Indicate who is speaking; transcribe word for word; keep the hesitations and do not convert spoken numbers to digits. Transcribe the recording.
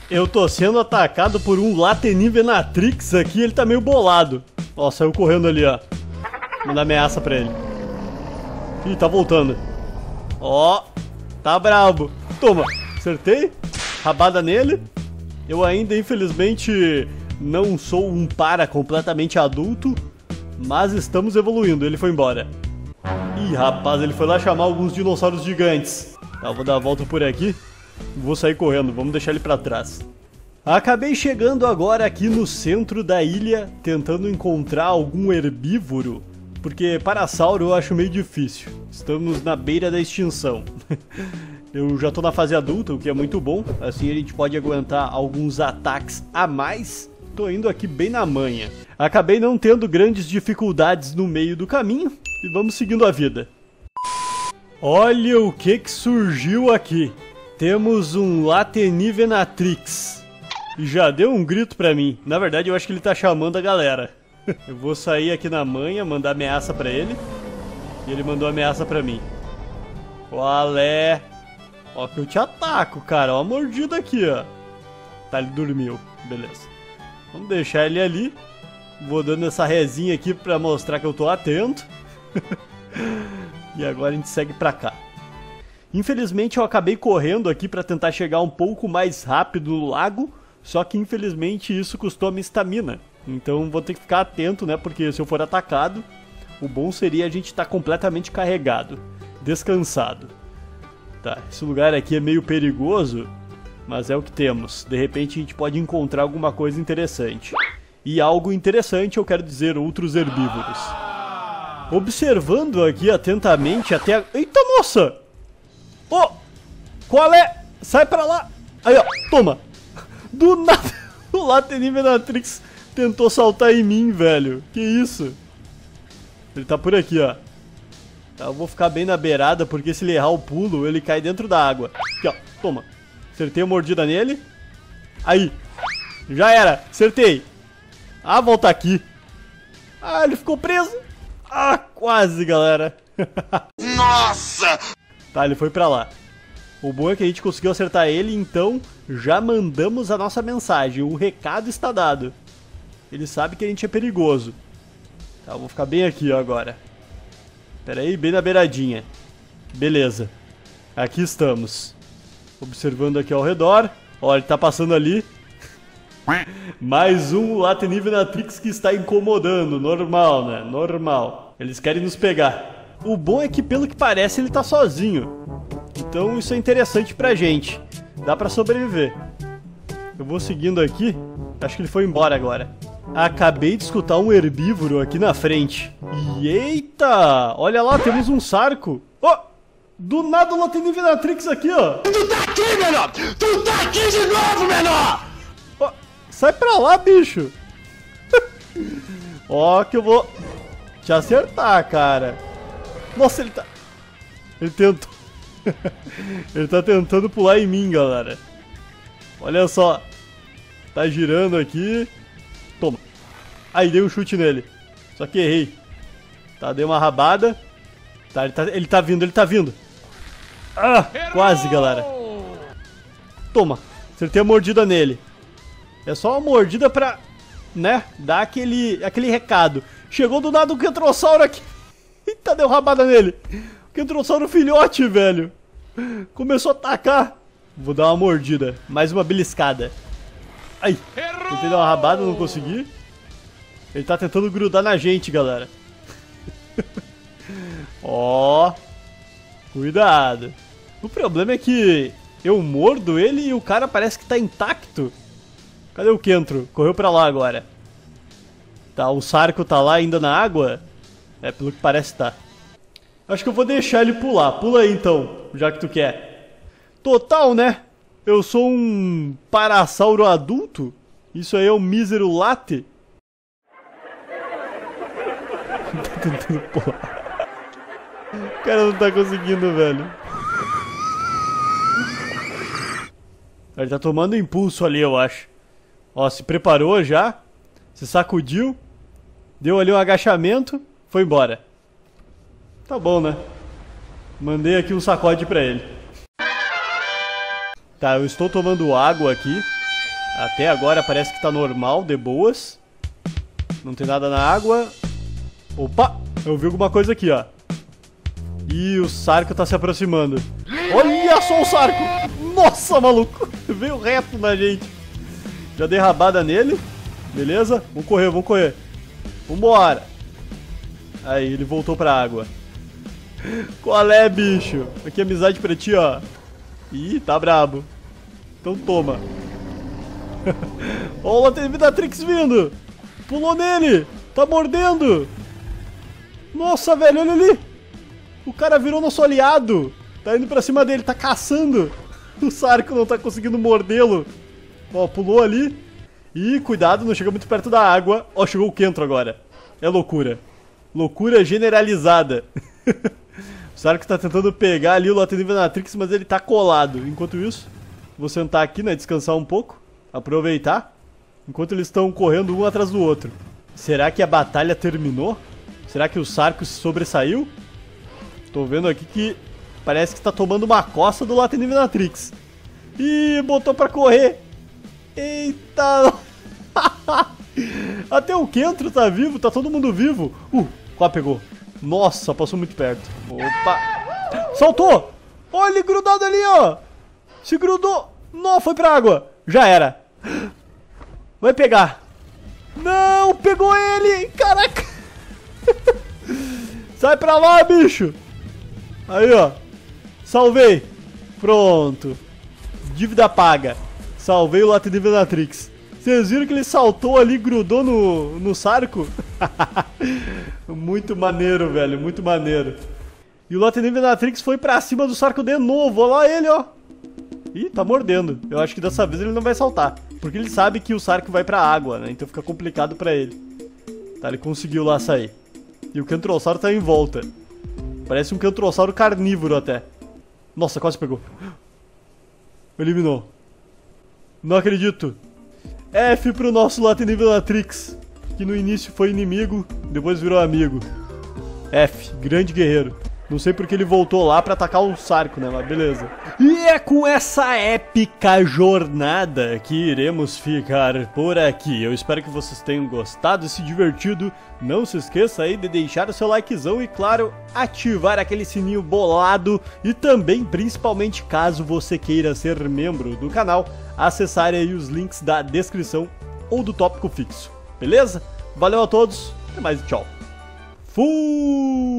Speaker 1: Eu tô sendo atacado por um Lateni Venatrix aqui, ele tá meio bolado. Ó, saiu correndo ali, ó. Manda ameaça pra ele. Ih, tá voltando. Ó, tá brabo. Toma, acertei. Rabada nele. Eu ainda, infelizmente, não sou um para completamente adulto, mas estamos evoluindo. Ele foi embora. Ih, rapaz, ele foi lá chamar alguns dinossauros gigantes. Tá, eu vou dar a volta por aqui. Vou sair correndo, vamos deixar ele pra trás. Acabei chegando agora aqui no centro da ilha, tentando encontrar algum herbívoro, porque parasauro eu acho meio difícil. Estamos na beira da extinção. Eu já tô na fase adulta, o que é muito bom, assim a gente pode aguentar alguns ataques a mais. Tô indo aqui bem na manha. Acabei não tendo grandes dificuldades no meio do caminho, e vamos seguindo a vida. Olha o que que surgiu aqui. Temos um Lateni Venatrix. E já deu um grito pra mim. Na verdade, eu acho que ele tá chamando a galera. Eu vou sair aqui na manha, mandar ameaça pra ele. E ele mandou ameaça pra mim. Qual é? Ó que eu te ataco, cara. Ó a mordida aqui, ó. Tá, ele dormiu. Beleza. Vamos deixar ele ali. Vou dando essa rezinha aqui pra mostrar que eu tô atento. E agora a gente segue pra cá. Infelizmente eu acabei correndo aqui pra tentar chegar um pouco mais rápido no lago, só que infelizmente isso custou a minha estamina. Então vou ter que ficar atento, né, porque se eu for atacado, o bom seria a gente estar completamente carregado, descansado. Tá, esse lugar aqui é meio perigoso, mas é o que temos. De repente a gente pode encontrar alguma coisa interessante. E algo interessante eu quero dizer outros herbívoros. Observando aqui atentamente até a... Eita, nossa! Ô, oh, qual é? Sai pra lá. Aí, ó, toma. Do nada, o Lateni Venatrix tentou saltar em mim, velho. Que isso? Ele tá por aqui, ó. Tá, eu vou ficar bem na beirada, porque se ele errar o pulo, ele cai dentro da água. Aqui, ó, toma. Acertei a mordida nele. Aí. Já era, acertei. Ah, volta aqui. Ah, ele ficou preso. Ah, quase, galera.
Speaker 2: Nossa!
Speaker 1: Tá, ele foi pra lá. O bom é que a gente conseguiu acertar ele, então já mandamos a nossa mensagem. O recado está dado. Ele sabe que a gente é perigoso. Tá, eu vou ficar bem aqui ó, agora. Pera aí, bem na beiradinha. Beleza. Aqui estamos. Observando aqui ao redor. Ó, ele tá passando ali. Mais um Lateni Venatrix que está incomodando. Normal, né? Normal. Eles querem nos pegar. O bom é que, pelo que parece, ele tá sozinho. Então isso é interessante pra gente. Dá pra sobreviver. Eu vou seguindo aqui. Acho que ele foi embora agora. Acabei de escutar um herbívoro aqui na frente. E eita! Olha lá, temos um sarco. Oh! Do nada o Lateni Venatrix aqui, ó.
Speaker 2: Tu tá aqui, menor! Tu tá aqui de novo, menor!
Speaker 1: Oh, sai pra lá, bicho. Ó, que eu vou te acertar, cara. Nossa, ele tá... Ele tentou... Ele tá tentando pular em mim, galera. Olha só. Tá girando aqui. Toma. Aí, dei um chute nele. Só que errei. Tá, dei uma rabada. Tá, ele tá, ele tá vindo, ele tá vindo. Ah, quase, galera. Toma. Acertei a mordida nele. É só uma mordida pra, né, dar aquele, aquele recado. Chegou do nada um Kentrossauro aqui. Eita, deu rabada nele. Kentrossauro filhote, velho. Começou a atacar. Vou dar uma mordida. Mais uma beliscada. Ai. Tentei dar uma rabada, não consegui. Ele tá tentando grudar na gente, galera. Ó. Cuidado. O problema é que eu mordo ele e o cara parece que tá intacto. Cadê o Kentro? Correu pra lá agora. Tá, o Sarco tá lá ainda na água. É, pelo que parece tá. Acho que eu vou deixar ele pular. Pula aí então, já que tu quer. Total, né? Eu sou um parasauro adulto? Isso aí é um mísero late? Tá tentando pular. O cara não tá conseguindo, velho. Ele tá tomando impulso ali, eu acho. Ó, se preparou já. Se sacudiu. Deu ali um agachamento. Foi embora. Tá bom, né? Mandei aqui um sacode pra ele. Tá, eu estou tomando água aqui. Até agora parece que tá normal, de boas. Não tem nada na água. Opa! Eu vi alguma coisa aqui, ó. Ih, o Sarco tá se aproximando. Olha só o Sarco! Nossa, maluco! Veio reto na gente. Já dei rabada nele. Beleza? Vamos correr, vamos correr. Vambora! Aí, ele voltou pra água. Qual é, bicho? Aqui é amizade pra ti, ó. Ih, tá brabo. Então toma. Ó o Latenivenatrix vindo. Pulou nele. Tá mordendo. Nossa, velho, olha ali. O cara virou nosso aliado. Tá indo pra cima dele, tá caçando. O Sarco não tá conseguindo mordê-lo. Ó, pulou ali. Ih, cuidado, não chega muito perto da água. Ó, chegou o Kentro agora. É loucura. Loucura generalizada. O Sarco tá tentando pegar ali o Latenivenatrix, mas ele tá colado. Enquanto isso, vou sentar aqui, né, descansar um pouco. Aproveitar. Enquanto eles estão correndo um atrás do outro. Será que a batalha terminou? Será que o Sarco se sobressaiu? Tô vendo aqui que parece que tá tomando uma coça do Latenivenatrix. Ih, botou pra correr. Eita. Até o Kentro tá vivo, tá todo mundo vivo. Uh, quase pegou. Nossa, passou muito perto. Opa. Saltou. Olha ele grudado ali, ó. Se grudou. Não, foi pra água. Já era. Vai pegar. Não, pegou ele. Caraca. Sai pra lá, bicho. Aí, ó. Salvei. Pronto. Dívida paga. Salvei o Latenivenatrix. Vocês viram que ele saltou ali, grudou no, no Sarco? Muito maneiro, velho. Muito maneiro. E o Latenivenatrix foi pra cima do Sarco de novo. Olha lá ele, ó. Ih, tá mordendo. Eu acho que dessa vez ele não vai saltar. Porque ele sabe que o Sarco vai pra água, né? Então fica complicado pra ele. Tá, ele conseguiu lá sair. E o Kentrossauro tá em volta. Parece um Kentrossauro carnívoro até. Nossa, quase pegou. Eliminou. Não acredito. F pro nosso Latenivenatrix, que no início foi inimigo, depois virou amigo. F, grande guerreiro. Não sei porque ele voltou lá pra atacar o Sarco, né? Mas beleza. E é com essa épica jornada que iremos ficar por aqui. Eu espero que vocês tenham gostado e se divertido. Não se esqueça aí de deixar o seu likezão e, claro, ativar aquele sininho bolado. E também, principalmente, caso você queira ser membro do canal, acessar aí os links da descrição ou do tópico fixo. Beleza? Valeu a todos, até mais e tchau. Fui!